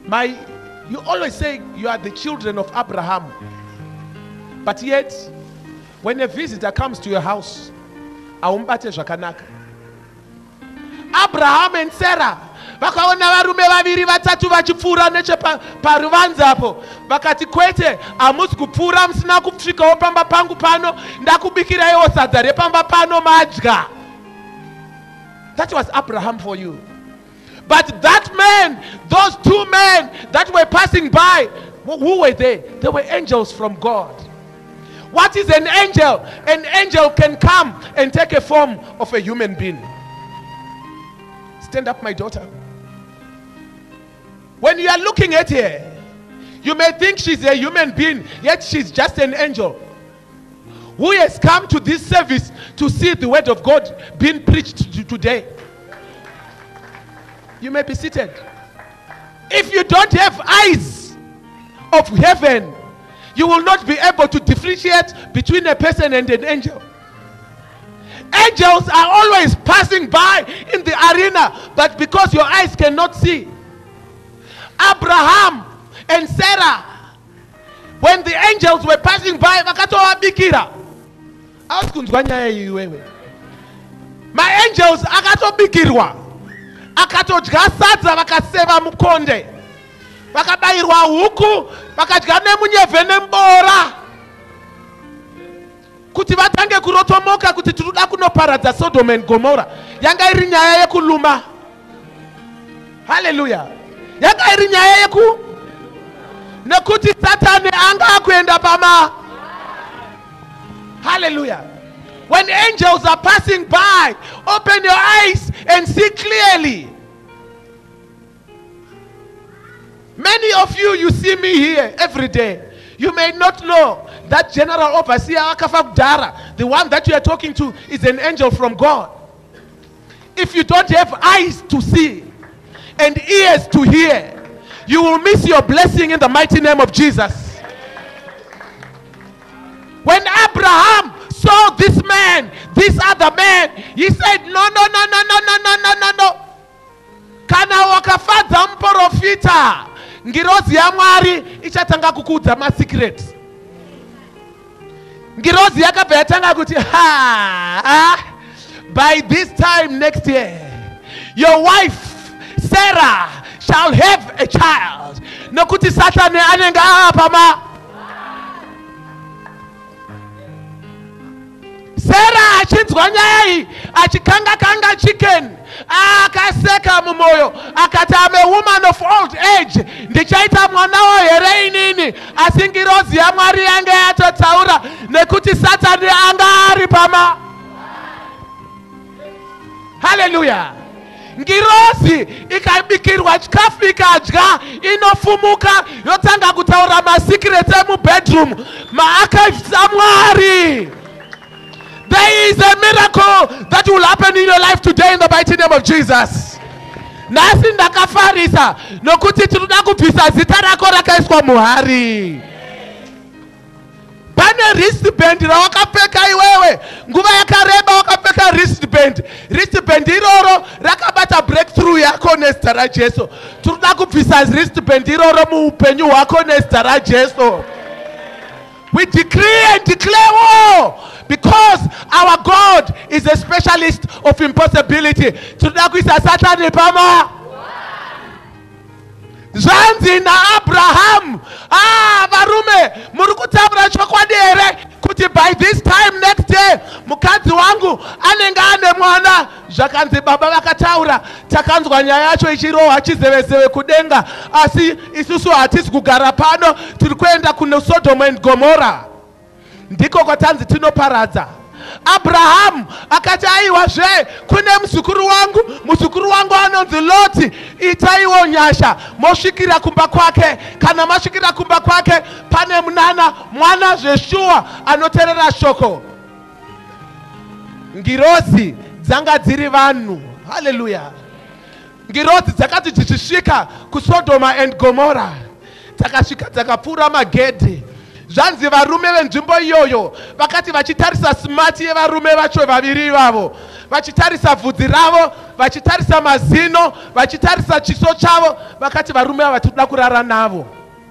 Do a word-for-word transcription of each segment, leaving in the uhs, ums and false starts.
My, you always say you are the children of Abraham. But yet, when a visitor comes to your house, aumbate zvakanaka. Abraham and Sarah vakaona varume vaviri vatatu vachipfuura necheparuvanze apo vakati kwete hamusi kupfuura musina kusvikawo pamba pangu pano ndakubikiraiwo sadza repamba pano madya. That was Abraham for you. But that man, those two men that were passing by, who were they? They were angels from God. What is an angel? An angel can come and take a form of a human being. Stand up, my daughter. When you are looking at her, you may think she's a human being, yet she's just an angel who has come to this service to see the word of God being preached today. You may be seated. If you don't have eyes of heaven, you will not be able to differentiate between a person and an angel. Angels are always passing by in the arena, but because your eyes cannot see. Abraham and Sarah, when the angels were passing by, vakatowabikira. My angels akatobikirwa, akatodya sadza vakaseva mukonde, vakabayirwa huku, vakadya nemunyevhe nembora, kuti vatange kurotomoka kuti tiruda kunoparadza Sodom and Gomorrah. Yanga iri nyaya yekuluma. Hallelujah. Yanga iri nyaya yeku nekuti Satani anga akuenda pama. Hallelujah. When angels are passing by, open your eyes and see clearly. Many of you, you see me here every day. You may not know that General Overseer Akafagdara, the one that you are talking to, is an angel from God. If you don't have eyes to see and ears to hear, you will miss your blessing in the mighty name of Jesus. When Abraham saw this man, this other man, he said, no, no, no, no, no, no, no, no, no, no. Kana wakafadza mprofita, ngirozi ya Mwari ichatanga kukudza ma secrets. Ngirozi yakabva yatanga kuti ha, by this time next year, your wife Sarah shall have a child. Nokuti Satani anenga apa ma. Sarah achinzwa nyaya iyi achikanga kanga chicken, akaseka mumoyo akati I'm a woman of old age, ndichaita mwanawo here inini, asi ngirozi ya Mwari yange yatotaura nekuti Satani anga ari pama. Hallelujah. Ngirozi ikabikirwa chikafu ikadya, inofumuka yotanga kutaura ma secrets emu bedroom, ma archives a Mwari. There is a miracle that will happen in your life today in the mighty name of Jesus. Nasi ndakafarisa nokuti tiruda kubvisa zita rako rakaiswa muhari. Pane wristband rawakapfeka iwewe, nguva yakareba wakapfeka wristband. Wristband iroro rakabata breakthrough yako nezita raJesu. Tiruda kubvisa wristband iroro muupenyu hwako nezita raJesu. We decree and declare war, because our God is a specialist of impossibility. Tunakuisa Satani pama. Zanzi na Abraham. Ah, varume, murukutabra chokwadi ere kuti by this time next day mukadzi wangu anenga ane mwana. Zvakanzi baba vakataura, takanzwa nyaya yacho ichirohwa achizevezewe kudenga, asi isusu hatisi kugara pano, tiri kuenda kuno Sodom and Gomorrah. Ndiko kwatanzi tinoparadza. Abraham akati aiwa zve kune muzukuru wangu, muzukuru wangu anonzi Loti, itaiwo nyasha mosvikira kumba kwake. Kana masvikira kumba kwake pane munana mwana Zveshua anoteerera shoko. Ngirozi dzanga dziri vanhu. Hallelujah. Ngirozi dzakati dzichisvika kuSodoma and Gomorrah, dzakasvika dzakapfuura magedhi. zvanzi varume venzvimbo iyoyo vakati vachitarisa smart yevarume vacho vaviri ivavo, vachitarisa vhudzi ravo, vachitarisa mazino, vachitarisa chiso chavo, vakati varume ava toda kurara navo.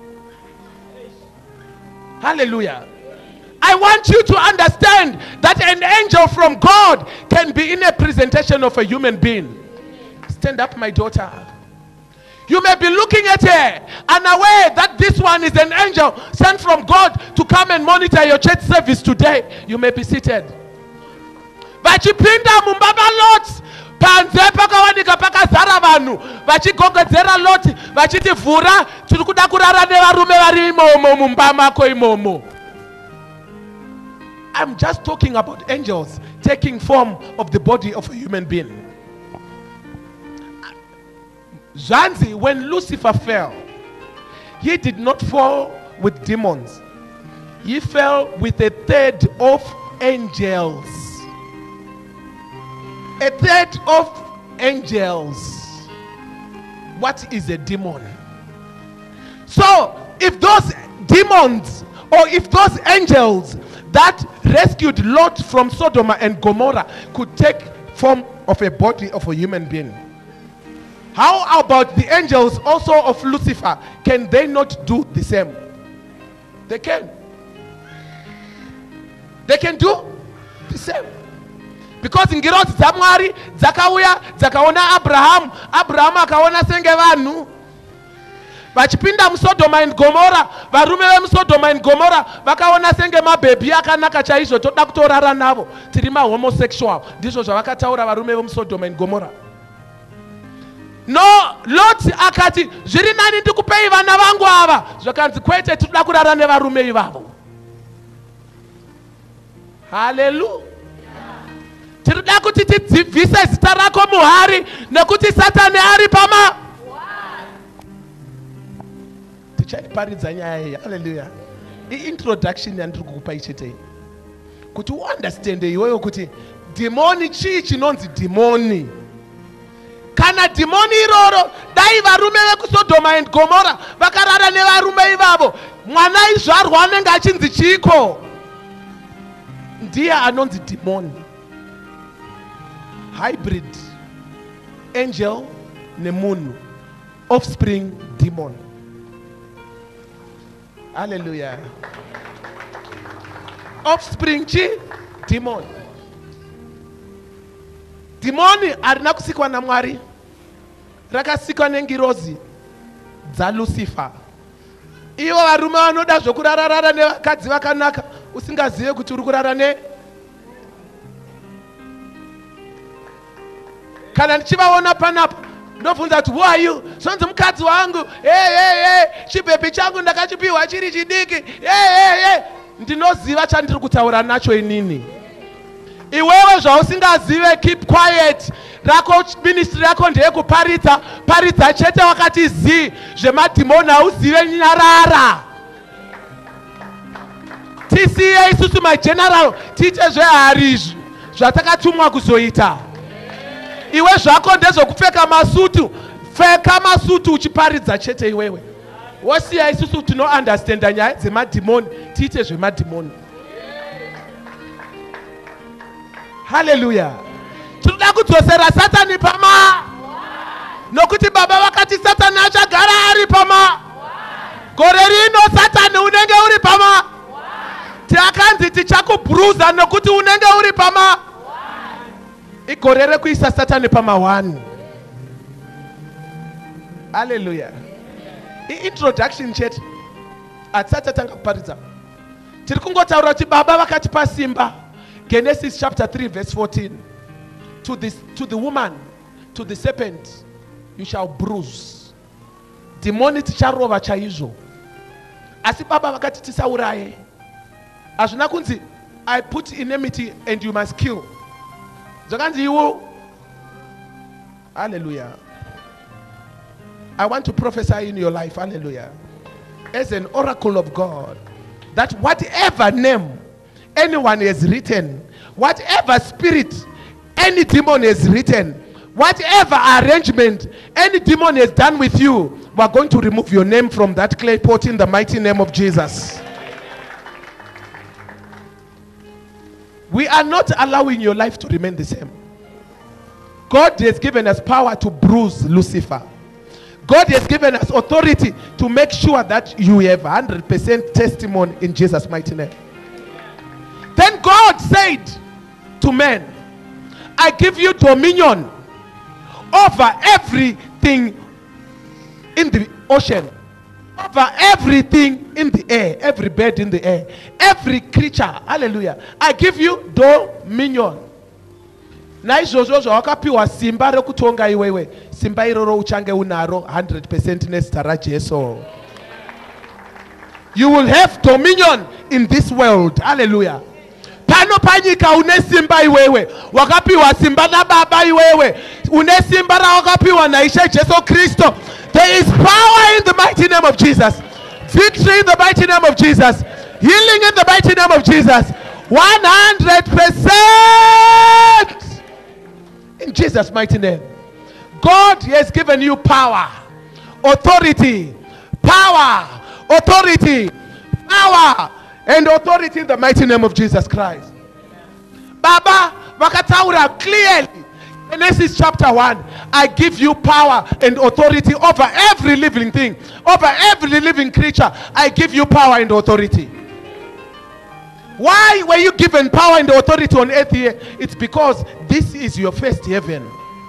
Hallelujah. I want you to understand that an angel from God can be in a presentation of a human being. Stand up, my daughter. You may be looking at her unaware that this one is an angel sent from God to come and monitor your church service today. You may be seated. Vachipinda mumbaba lot panze pakawanika pakazara vanhu vachigogedzera lot vachiti vhura tiri kuda kurara nevarume vari imomo mumba mako imomo. I'm just talking about angels taking form of the body of a human being. Zanzi, when Lucifer fell, he did not fall with demons. He fell with a third of angels. A third of angels. What is a demon? So, if those demons or if those angels that rescued Lot from Sodom and Gomorrah could take form of a body of a human being, how about the angels also of Lucifer? Can they not do the same? They can. They can do the same. Because in Girot Zamwari, Zakawuya, Zakaona Abraham, Abraham akaona senge vanhu. Vachipinda Sodom and Gomorrah, varume Sodom and Gomorrah, vakaona senge mabebi akanaka chaizvo toda kutorara navo. Tirima homosexual. Ndizvo zvavakataura varume Sodom and Gomorrah. No, Lot akati zviri nani ndikupei vana vangu ava, zvakanzi kwete toda kurara nevarume ivavo. Hallelujah. Tirida kuti tidzivise zita rako muhari nekuti Satani ari pama. Tichaiparidza nyaya iyi. Hallelujah. I-introduction yandiri kukupa ichete kuti uunderstand iwewe kuti demoni chii chinonzi demoni. Kana demoni iroro dai varume vekusodoma and Gomorrah vakarara nevarume ivavo, mwana izvarwa anenge achinzi chiko, ndiye anonzi demoni. Hybrid angel nemunhu, offspring demon. Hallelujah. Offspring chi demon. Demoni arina kusikwa na Mwari, rakasikwa nengirozi dza Lucifer. Ivo varume vanoda zvokurararara nevakadzi vakanaka usingazive kuti uri kurara ne. Kana ndichivaona panapa ndobvunza kuti who are you? Sonzi mukadzi wangu. Hey hey hey, chibhebi changu ndakachipiwa chiri chidiki. Hey hey hey, ndinoziva chandiri kutaura nacho inini. Iwewe zvausingazive, keep quiet. Rako ministry yako ndeye kuparidza, paridza chete wakati zi zvemadhimoni hauzive nyarara. Tisiye isusu my general tiite zvehari izvi zvatakatumwa kuzoita. Iwe zvako ndezvokupfeka masutu, pfeka masutu uchiparidza chete iwewe. Wosiya isusu tino understand nyaya dzemadhimoni tiite zvemadhimoni. Hallelujah. Tinoda kudzosera Satani pama. Nokuti baba vakati Satani achagara ari pama. Gore rino Satani unenge uri pama. Tiakanzi tichakubruza nokuti unenge uri pama. Igore rekuisa Satani pama one. Hallelujah. I-introduction chet atsata tanga kuparidza. Tiri kungotaura kuti baba vakati pasimba. Genesis chapter three verse fourteen. To this, to the woman, to the serpent, you shall bruise. Demoni ticharova chaizvo. Asi baba vakati tisauraye. Azvina kunzi I put enmity and you must kill. Zvakanzi iwo. Hallelujah. I want to prophesy in your life, hallelujah, as an oracle of God, that whatever name anyone has written, whatever spirit any demon has written, whatever arrangement any demon has done with you, we are going to remove your name from that clay pot in the mighty name of Jesus. We are not allowing your life to remain the same. God has given us power to bruise Lucifer. God has given us authority to make sure that you have one hundred percent testimony in Jesus' mighty name. Then God said to men, I give you dominion over everything in the ocean, over everything in the air, every bird in the air, every creature. Hallelujah. I give you dominion. Na izvozvo zvawakapiwa simba rekutonga iwewe, simba iroro uchange unaro one hundred percent nezita raJesu. You will have dominion in this world. Hallelujah. Pano panyika une simba iwewe, wakapiwa simba na baba iwewe, une simba ra wakapiwa na Ishe Jesu Kristo. There is power in the mighty name of Jesus. Victory in the mighty name of Jesus. Healing in the mighty name of Jesus. one hundred percent in Jesus' mighty name. God has given you power, authority, power, authority, power, and authority in the mighty name of Jesus Christ. Baba, wakataura clearly. Genesis chapter one, I give you power and authority over every living thing, over every living creature. I give you power and authority. Why were you given power and authority on earth here? It's because this is your first heaven.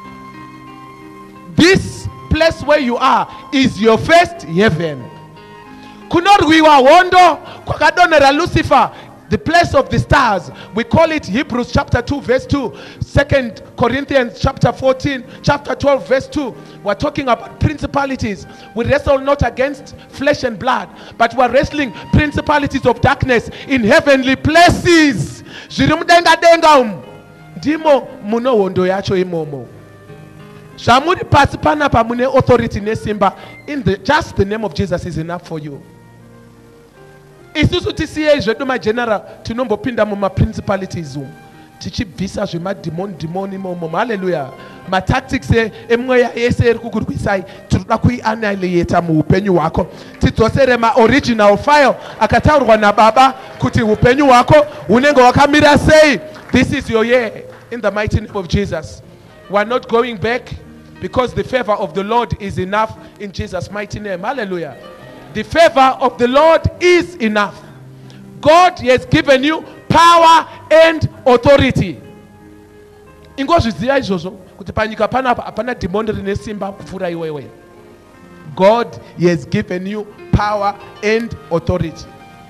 This place where you are is your first heaven. Kunorwiwa wondo kwakadonera Lucifer, the place of the stars. We call it Hebrews chapter two verse two, Second Corinthians chapter fourteen, chapter twelve verse two. We're talking about principalities. We wrestle not against flesh and blood, but we're wrestling principalities of darkness in heavenly places. Ndimo muno wondo yacho imomo. Shamuri pasi panapa mune authority nesimba. In the just the name of Jesus is enough for you. Isusu tisiye zveduma general tinombopinda muma principalities um tichibvisa zvema demon demon imomo. Hallelujah. Ma tactics emweya yese eri kukurwisai tinoda kuiannihilata muupenyu hwako, tidzosere ma original file akataurwa nababa kuti upenyu hwako hunenge hwakamira sei. This is your year in the mighty name of Jesus. We are not going back because the favor of the Lord is enough in Jesus' mighty name. Hallelujah. The favor of the Lord is enough. God has given you power and authority. Ingozviziva izvozvo kuti panyika panapa hapana demoni rine simba kupfuura iwewe. God has given you power and authority.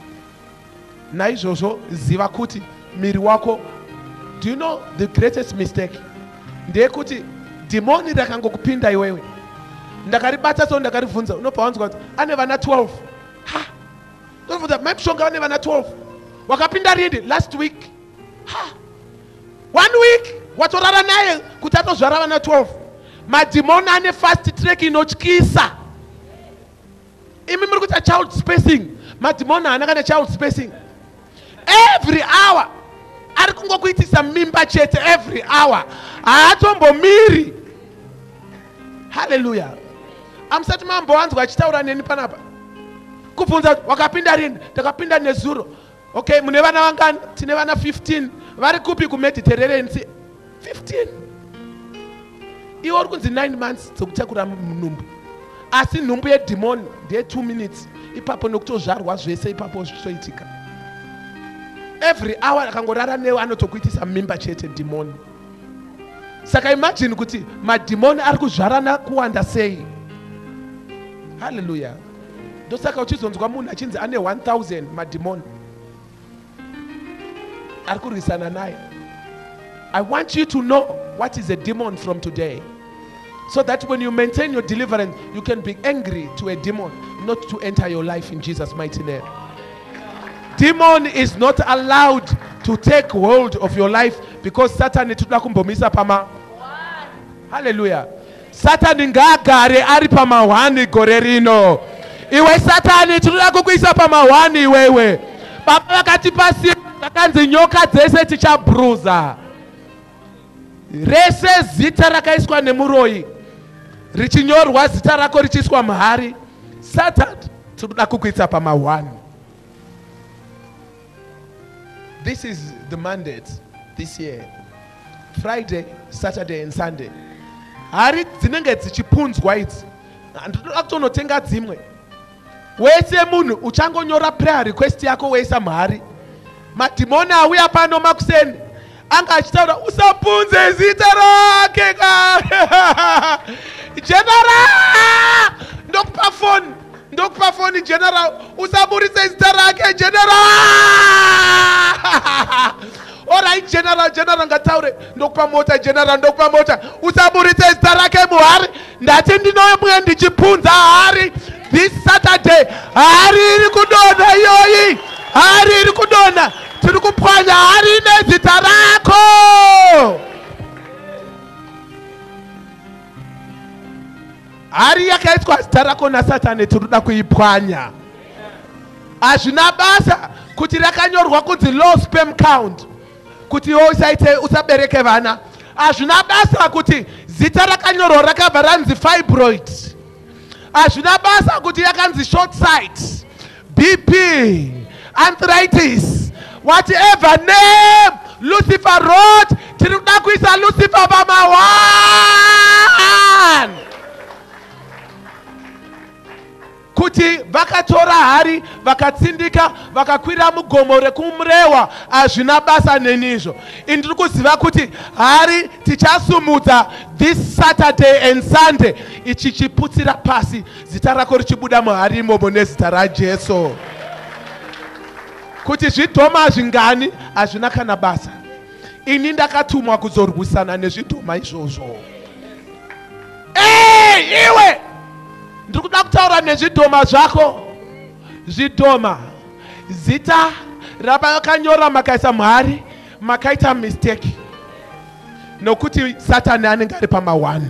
Naizvozvo ziva kuti miri wako. Do you know the greatest mistake? Ndeyekuti demoni rakangokupinda iwewe. Ndakaribata so ndakaribvunza, unobva wanzwa kuti ane vana twelve. Ha! Ndobvunza maipishonga ane vana twelve. Wakapinda rini last week. Ha! One week watorara naye kuti atozvara vana twelve. Mademoni ane fast track inotyisa. Imi muri kuita child spacing. Mademoni haana kana child spacing. Every hour ari kungokuitisa mimba chete every hour. Haatombomiri. Hallelujah. Amusati mambo wanzwa achitaura neni panapa. Kubvunza wakapinda rini? Takapinda nezuro. Okay, mune vana vangani? Tine vana fifteen. Vari kupi kuMediterranean Sea? fifteen. Iwe uri kunzi nine months dzokutakura nhumbu. Asi nhumbu yedemoni ndeye two minutes. Ipapo nokutozvarwa zvese ipapo zvichiitika. Every hour akangorara newe anotokuitisa mimba chete demoni. Saka imagine kuti mademoni ari kuzvarana kuwanda sei. Hallelujah. Ndosaka uchizonzwa munhu achinzi ane one thousand mademoni ari kurwisana naye. I want you to know what is a demon from today, so that when you maintain your deliverance, you can be angry to a demon not to enter your life in Jesus' mighty name. Demon is not allowed to take hold of your life because Satan ituda kumbomisa pama. Hallelujah. Satan ngagare ari pama wani gorerino. Iwe Satan ituda kukuisa pama wani wewe. Baba wakati pasi takanzi nyoka dzese tichabruza. Rese zita rakaiswa nemuroi richinyorwa zita rako richiswa mahari. Satan ituda kukuisa pama wani. This is the mandate this year. Friday, Saturday and Sunday. Hari dzinenge dzichipunzwa idzi. Ndoda kutonotenga dzimwe. Wese munhu uchangonyora prayer request yako weisa mari. Madhimoni auya pano makuseni. Anga achitaura usapunze zita rake ka. General! Ndokupa phone. Ndokupa phone general. Usaburise zita rake general! Alright general, general ngataure. Ndokupa mota general, ndokupa mota. Usaburise zita rake muhari. Ndati ndinoye ndichipunza hari. This Saturday, hari iri kudona yoyi. Hari iri kudona. Tiri kupwanya hari nezita rako. Hari yakaitwa zita rako na Satani tiruda kuipwanya. Azvina basa kuti rakanyorwa kunzi low sperm count. Kuti usaite usabereke vana. Azvina basa kuti zita rakanyorwa rakabva ranzi fibroid. Azvina basa kuti yakanzi short sight, B P, arthritis, whatever name Lucifer wrote, tiruda kuisa Lucifer pama one. Kuti vakatora hari, vakatsindika, vakakwira mugomo rekumrewa, azvina basa nenizvo. Indiri kuziva kuti hari tichasumudza this Saturday and Sunday ichichiputsira pasi zita rako richibuda muhari imomo nezita raJesu. Kuti zvidhoma zvingani hazvina kana basa. Ini ndakatumwa kuzorwisana nezvidhoma izvozvo. Hey, iwe! Ndiri kuda kutaura nezvidhoma zvako. Zvidhoma. Zita ravakanyora makaisa muhari, makaita mistake. Nokuti Satani anenge ari pama one.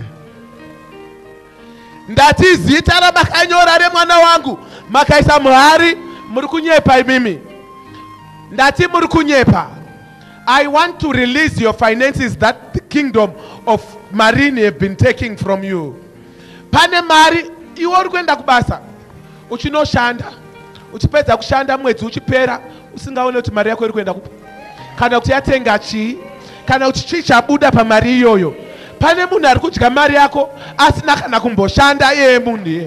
Ndati zita ravakanyora remwana wangu makaisa muhari, muri kunyepa imimi. Ndati muri kunyepa. I want to release your finances that the kingdom of marine have been taking from you. Pane mari iwe uri kuenda kubasa. Uchinoshanda. Uchipedza kushanda mwedzi uchipera usingaone kuti mari yako iri kuenda kupi. Kana kuti yatenga chii. Kana kuti chii chabuda pamari iyoyo. Pane munhu ari kudya mari yako asina kana kumboshanda iye munhu iye.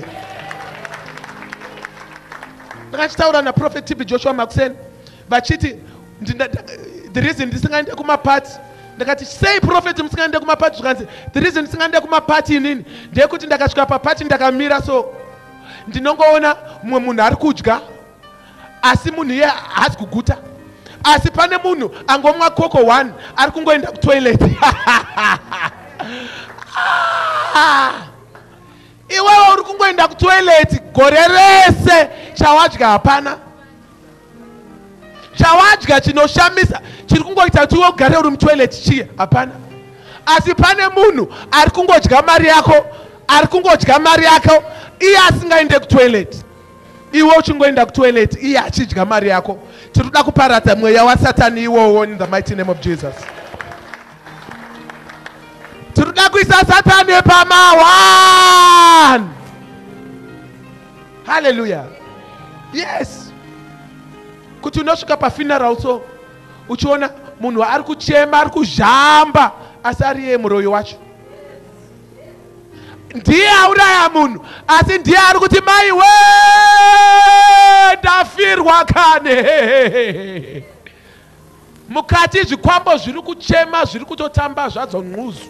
Ndakachitaura na Prophet T B Joshua Makuseni vachiti the reason ndisingaende kumapati. Ndakati sei prophet musingaende kumapati zvikanzi the reason ndisingaende kumapati inini ndeyekuti ndakasvika papati ndakamira so ndinongoona mumwe munhu ari kudya asi munhu iye haasi kuguta. Asi pane munhu angomwa koko one ari kungoenda kutoilet. Iwewe uri kungoenda kutoilet gore rese chawadya hapana. Chawadya chinoshamisa chiri kungoita kuti iwe ugare uri mutoilet chiye hapana. Asi pane munhu ari kungodya mari yako, ari kungodya mari yako iye asingaende kutoilet. Iwe uchingoenda kutoilet iye achidya mari yako. Tiruda kuparadza mweya waSatani iwowo in the mighty name of Jesus. Tiruda kuisa Satani pama one. Hallelujah. Yes. Kuti unosvika pa funeral so uchiona munhu ari kuchema ari kuzhamba asi ari iye muroyi wacho. Ndiye auraya munhu asi ndiye ari kuti mai we ndafirwa kane. Mukati zvikwambo zviri kuchema zviri kutotamba zvadzo nquzu.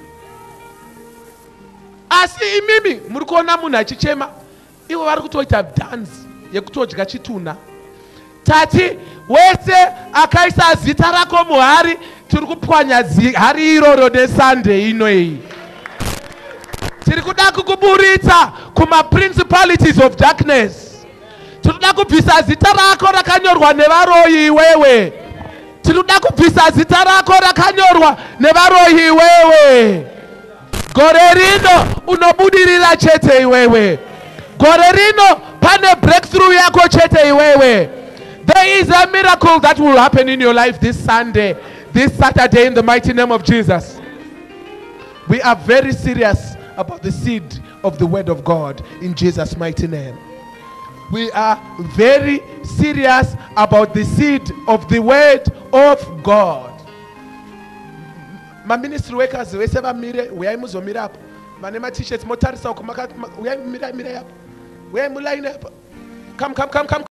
Asi imimi muri kuona munhu achichema ivo vari kutoita dance yekutodya chituna. Tati wese akaisa zita rako muhari tiri kupwanya hari iroro neSunday inoyi. Tiri kuda kukuburitsa kuma principalities of darkness. Tiri kuda kubvisa zita rako rakanyorwa nevaroyi wewe. Tiri kuda kubvisa zita rako rakanyorwa nevaroyi wewe. Gore rino unobudirira chete iwewe. Gore rino pane breakthrough yako chete iwewe. There is a miracle that will happen in your life this Sunday, this Saturday in the mighty name of Jesus. We are very serious about the seed of the word of God in Jesus' mighty name. we are very serious about the seed of the word of God. Ma ministry workers wese vamire uyai muzomira apo vane ma t-shirts motarisa uko uyai mira mira apo uyai muline apo. Come come come come